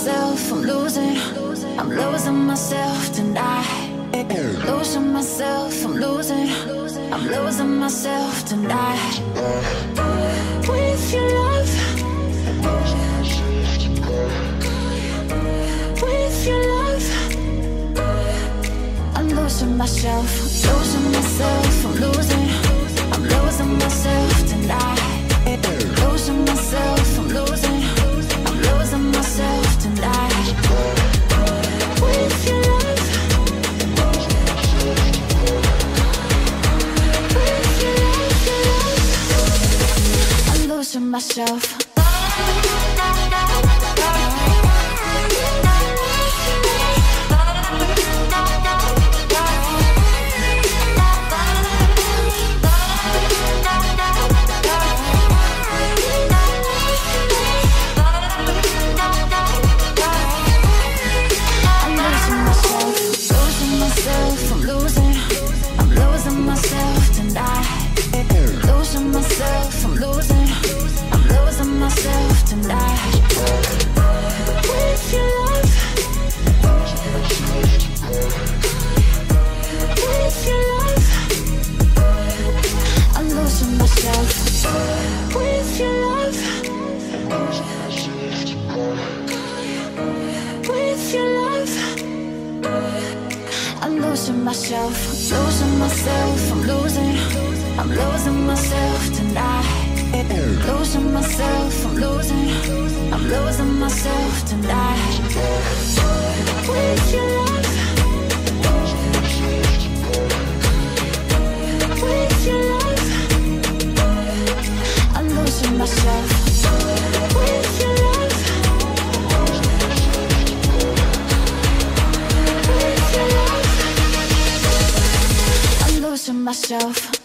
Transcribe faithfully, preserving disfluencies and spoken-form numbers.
myself, I'm losing. I'm losing myself tonight. Losing myself, I'm losing. I'm losing myself tonight. With your love, with your love, I'm losing myself, losing myself, I'm losing. I'm losing myself tonight. Losing myself, I'm losing. I'm losing myself tonight. With your love, with your love, your love, I'm losing myself. Myself, losing myself, I'm losing. I'm losing myself tonight. Losing myself, I'm losing. I'm losing myself tonight. With your love, with your love, I'm losing myself. With your love, with your love, losing myself.